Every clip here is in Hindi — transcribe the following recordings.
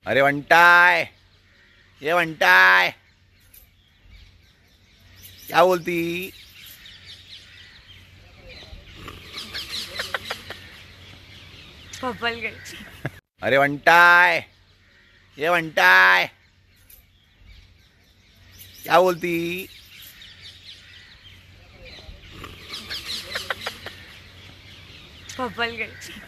अरे वंटाय, ये वंटाय क्या बोलती? पपल गई। अरे वंटाय, ये वंटाय क्या बोलती? पपल गई।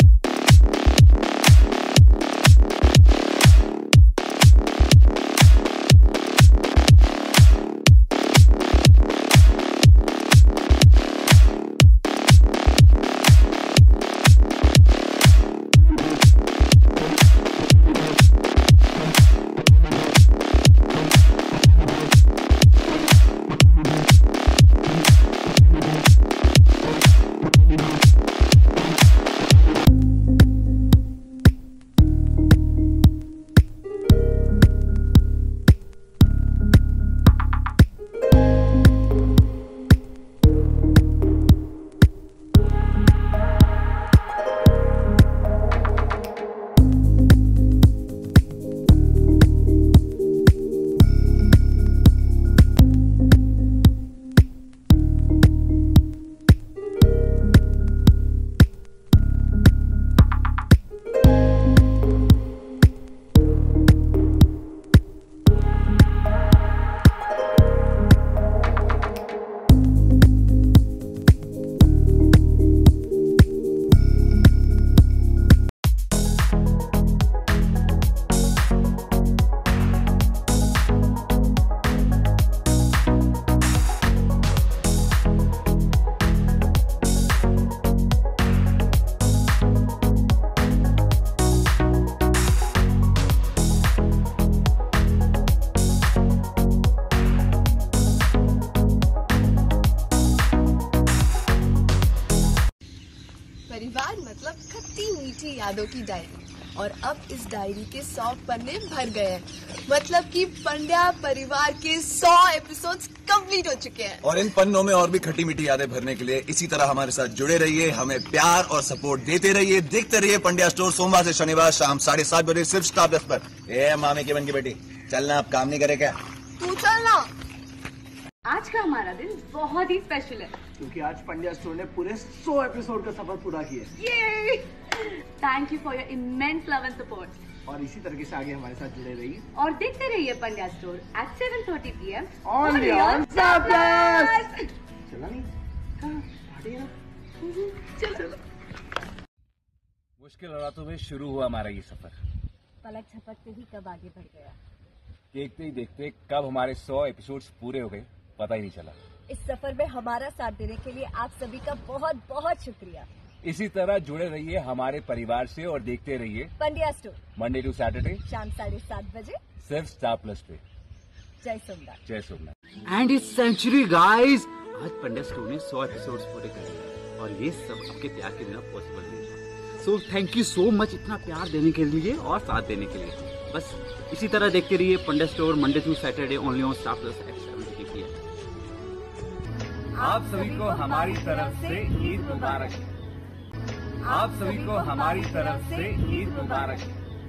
परिवार मतलब खट्टी मीठी यादों की डायरी, और अब इस डायरी के 100 पन्ने भर गए हैं। मतलब कि पंड्या परिवार के 100 एपिसोड्स कंप्लीट हो चुके हैं। और इन पन्नों में और भी खट्टी मीठी यादें भरने के लिए इसी तरह हमारे साथ जुड़े रहिए, हमें प्यार और सपोर्ट देते रहिए। देखते रहिए पंड्या स्टोर, सोमवार से शनिवार शाम 7:30 बजे सिर्फ स्टार प्लस पर। ए मामी की बन की बेटी, चलना, आप काम नहीं करे क्या? तू चलना। आज का हमारा दिन बहुत ही स्पेशल है क्योंकि आज पंड्या स्टोर ने पूरे 100 एपिसोड का सफर पूरा किया। ये thank you for your immense love and support. और इसी तरीके से आगे हमारे साथ जुड़े रहिए और देखते रहिए Pandya store at 7:30 PM Only on Star Plus। चला नहीं? पार्टी है ना? चलो। मुश्किल हालातों में शुरू हुआ हमारा ये सफर। पलक झपकते ही कब आगे बढ़ गया। देखते ही देखते कब हमारे 100 एपिसोड्स पूरे हो गए पता ही नहीं चला। इस सफर में हमारा साथ देने के लिए आप सभी का बहुत बहुत शुक्रिया। इसी तरह जुड़े रहिए हमारे परिवार से और देखते रहिए Pandya store Monday to Saturday शाम 7:30 बजे सिर्फ स्टार प्लस पे। जय सोमनाथ। जय Somnath. And it's century guys. आज पंड्या स्टोर ने 100 एपिसोड्स पूरे कर लिए और ये सब आपके प्यार के बिना पॉसिबल नहीं था। So thank you so much इतना प्यार देने के लिए और साथ देने के लिए। बस इसी तरह देखते रहिए Pandya store Monday to Saturday only on Star Plus at 7:30 PM। आप सभी को हमारी तरफ से ईद मुबारक। आप सभी को हमारी तरफ से ईद मुबारक।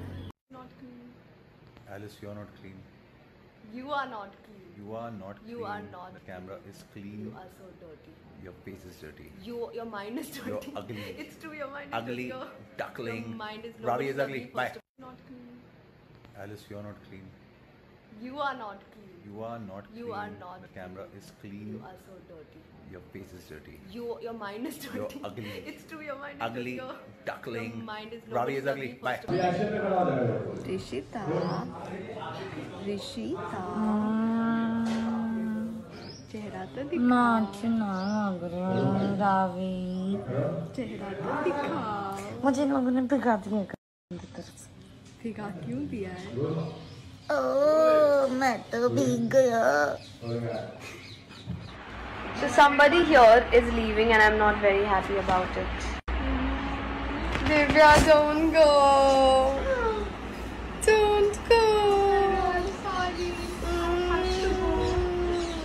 Alice, you are not clean. You are not clean. You are not You clean. are not The camera is clean. You are so dirty. Your face is dirty. Your mind is dirty. You're ugly. It's true, your mind is Ugly, dirty. duckling. Your mind is Ravi is not ugly. dirty, Bye. first of all. Not clean. Alice, you are not clean. You are not clean. You are not clean. You are not The camera is clean. You are so dirty. Your face is dirty. Your mind is dirty. You're ugly. It's true, your mind is Ugly, dirty. duckling. Your mind is Ravi is ugly. Bye. Rishita, Rishita, चेहरा तो दिखा। रावी चेहरा तो दिखा। मुझे लोगों ने भिगा दिया। भिगा क्यों दिया है? ओ मैं तो भीग गया। So somebody here is leaving and I'm not very happy about it. Divya, don't go. Don't go. I'm sorry. I have to go.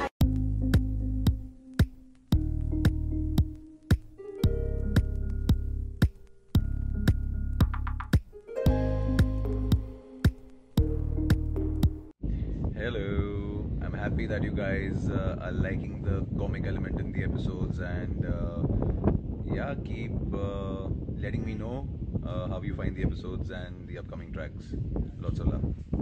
happy that you guys are liking the comic element in the episodes, and yeah, keep letting me know how you find the episodes and the upcoming tracks. Lots of love.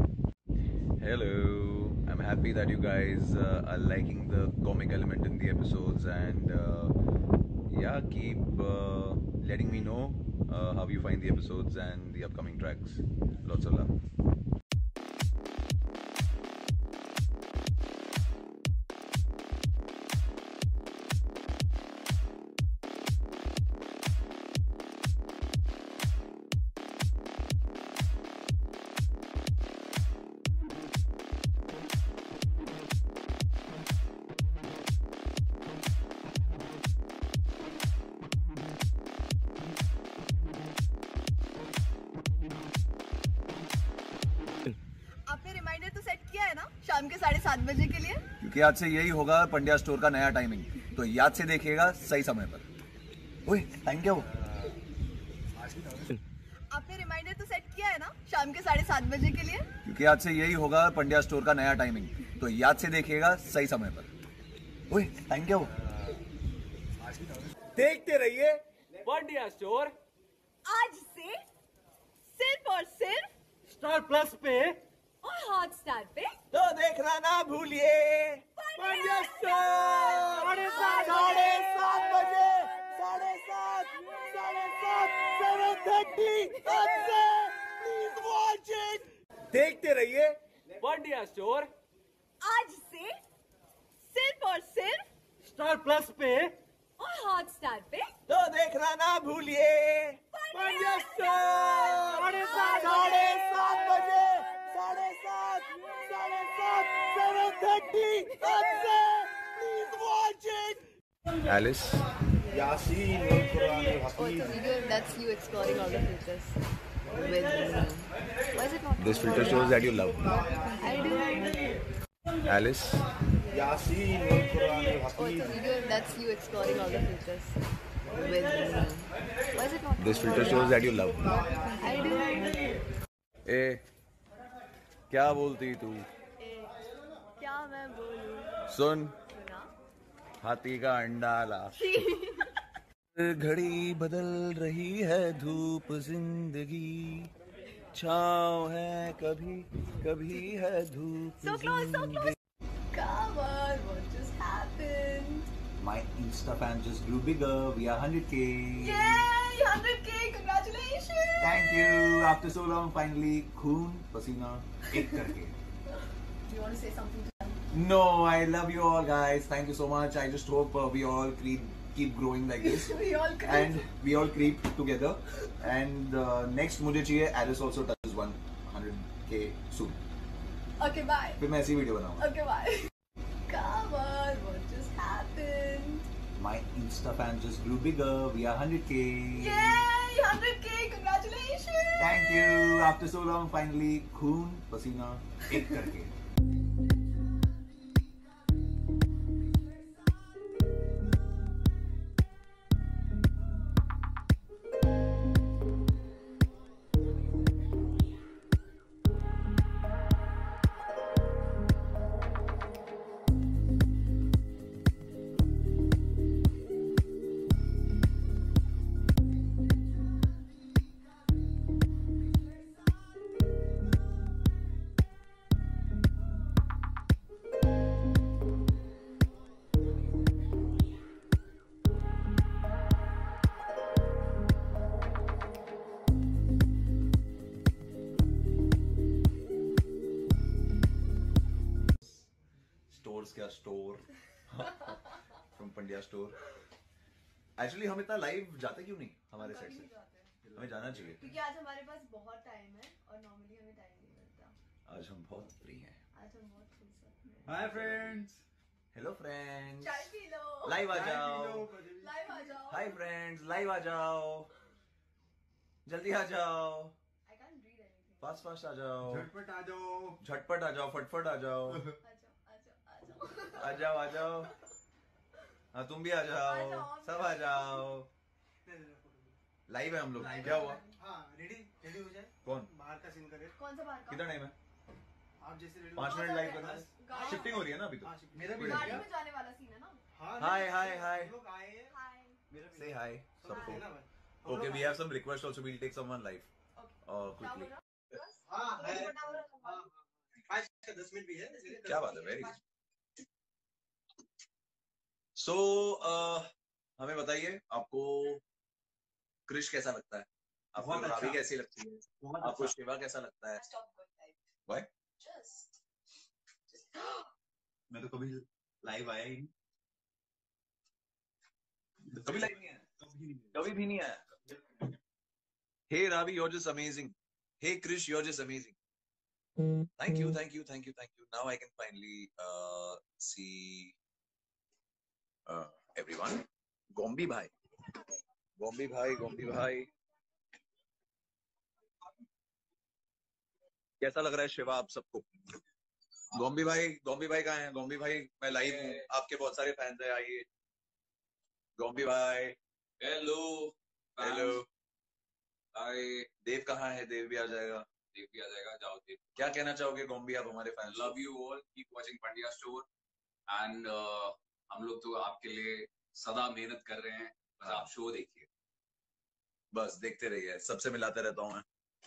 Hello, I'm happy that you guys are liking the comic element in the episodes, and yeah, keep letting me know how you find the episodes and the upcoming tracks. Lots of love. आपने रिमाइंडर तो सेट किया है ना शाम के 7:30 बजे के लिए? क्योंकि आज से यही होगा पंड्या स्टोर का नया टाइमिंग, तो याद से देखिएगा सही समय पर। ओए टाइम क्या हुआ? आपने रिमाइंडर तो सेट किया है ना शाम के 7:30 बजे के लिए? क्योंकि आज से यही होगा पंड्या स्टोर का नया टाइमिंग, तो याद से देखिएगा सही समय पर। ओए टाइम क्या हुआ? देखते रहिए पंड्या स्टोर आज से सिर्फ और सिर्फ स्टार प्लस पे, और हॉटस्टार पे तो देखना ना भूलिए पंड्या स्टोर 7:30 बजे 7:30 प्लीज वॉच इट। देखते रहिए पंड्या स्टोर आज से सिर्फ और सिर्फ स्टार प्लस पे, और हॉटस्टार पे तो देखना ना भूलिए पंड्या स्टोर 7:30 बजे 7:30 please watch it. Alice, Oh, it's a video that's you exploring all the filters with me. Why is it not? this filter shows that you love me. I do. Alice, Oh, it's a video that's you exploring all the filters with me. Why is it not? this filter shows that you love me. I do. ए, क्या बोलती तू? क्या मैं बोलूं? सुन, सुना? हाथी का अंडा ला। घड़ी बदल रही है, धूप जिंदगी, छाँव है कभी कभी है धूप So close, so जिंदगी। close. Come on, what just happened? My Insta fan just grew bigger. We are 100K. Yay! 100K! Congratulations! Thank you. After so long, finally, खून पसीना एक करके. Do you want to say something to them? No, I love you all, guys. Thank you so much. I just hope we all keep growing like this. We all creep. And we all creep together. And next मुझे चाहिए Alice also touches 100K soon. Okay, bye. फिर मैं ऐसी वीडियो बनाऊंगा. Okay, bye. Come on, what just happened? My Insta fan just grew bigger. We are 100K. Yay! 100K! Congratulations! Thank you. After so long, finally, खून पसीना एक करके. क्या store from Pandya store. Actually हम इतना लाइव जाते क्यों नहीं हमारे साइड से? हमें जाना चाहिए क्योंकि आज हमारे पास बहुत टाइम है और नॉर्मली हमें टाइम नहीं मिलता। आज हम बहुत फ्री हैं। आज हम बहुत फुर्सत में हैं। हाय फ्रेंड्स, हेलो फ्रेंड्स, चाय पी लो, लाइव आ जाओ, लाइव आ जाओ। हाय फ्रेंड्स, लाइव आ जाओ, जल्दी आ जाओ, I can't read anything. Fast fast आ जाओ, झटपट आ जाओ, झटपट आ जाओ, फटफट आ जाओ, आ जाओ आ जाओ आ जाओ आ जाओ, हाँ तुम भी आ जाओ, सब आ जाओ। लाइव है हम लोग। क्या हुआ? हाँ रेडी रेडी हो जाए। कौन? बाहर का सीन करे। कौन सा बाहर का? कितना टाइम है? आप जैसे रेडी 5 मिनट लाइव करना है। शिफ्टिंग हो रही है ना अभी तो। मेरा भी गाड़ी में जाने वाला सीन है ना। हाय हाय हाय, लोग आए हैं। मेरा भी say hi है ना सबको। भाई। Okay, we have some requests also. We'll take someone live quickly. हाँ है। हाँ 5 का 10 मिनट भी है। क्या बात है, वेरी गुड। सो हमें बताइए, आपको क्रिश कैसा लगता है? आपको बहुत रावी अच्छा। कैसी लगती है? बहुत आपको अच्छा। शिवा कैसा लगता है? Why? मैं तो कभी लाइव आया ही नहीं। कभी लाइव नहीं आया? कभी भी नहीं आया? Hey Ravi, you're just amazing. Hey Krish, you're just amazing. Thank you, thank you, thank you, thank you. Now I can finally see everyone. Gombi bhai, Gombi bhai, Gombi bhai. कैसा लग रहा है शिवा आप सबको? गोम्बी भाई कहाँ हैं? गोम्बी भाई, मैं लाइव हूँ, आपके बहुत सारे फैंस हैं, आइए। गोम्बी भाई, हेलो हेलो। हाय। देव कहाँ है? देव भी आ जाएगा। देव भी आ जाएगा, जाओ देव। क्या कहना चाहोगे गोम्बी आप हमारे fans? Love you all, keep watching Pandya store and हम लोग तो आपके लिए सदा मेहनत कर रहे हैं, बस आप शो देखिए। बस देखते रहिए, सबसे मिलाते रहता हूँ मैं।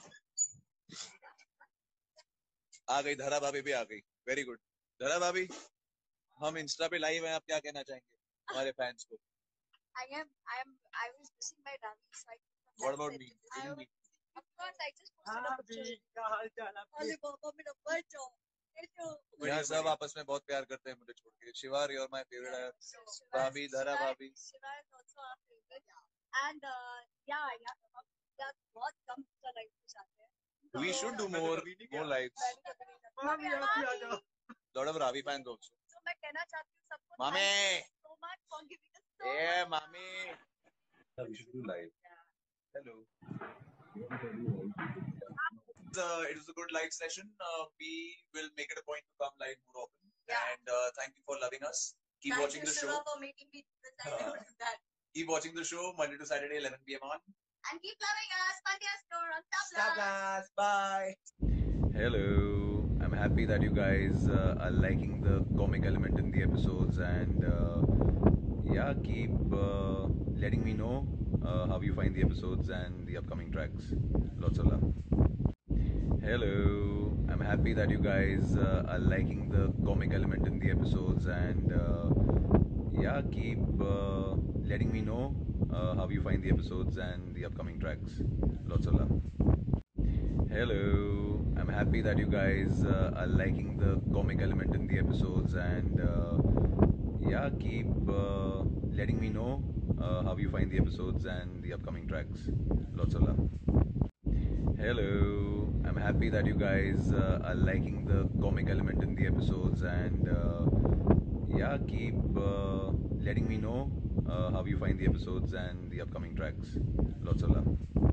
आ गई धरा भाभी भी आ गई, वेरी गुड। धरा भाभी, हम इंस्टा पे लाइव हैं, आप क्या कहना चाहेंगे हमारे फैंस को? I was missing my Ravi, so I What about me? of course I just posted a picture. अरे बाबा मेरा बच्चा, यहाँ सब आपस में बहुत प्यार करते हैं मुझे छोड़ के। शिवा, you're my favorite है। भाभी, धरा भाभी। Shiva is also our favorite. And yeah, बहुत कम लाइव पे जाते हैं. We should do more lives. Lot of Ravi fans also. So मैं कहना चाहती हूँ सबको मामे, so much for giving us so A much. मामी। We should do live. Hello. It was a good live session. We will make it a point to come live more often. Yeah. And thank you for loving us. Keep Thank watching you, the Shiva, show. for making me do this. I never do that. Keep watching the show Monday to Saturday, 11 p.m. on. And keep loving us. Pandya Store on Star Star Plus. Plus. Bye. Hello. I'm happy that you guys are liking the comic element in the episodes, and yeah, keep letting me know how you find the episodes and the upcoming tracks. Lots of love. Hello. I'm happy that you guys are liking the comic element in the episodes, and yeah, keep letting me know how you find the episodes and the upcoming tracks. Lots of love. Hello. I'm happy that you guys are liking the comic element in the episodes, and yeah, keep letting me know how you find the episodes and the upcoming tracks. Lots of love. Hello. I'm happy that you guys are liking the comic element in the episodes, and yeah, keep letting me know how you find the episodes and the upcoming tracks. Lots of love.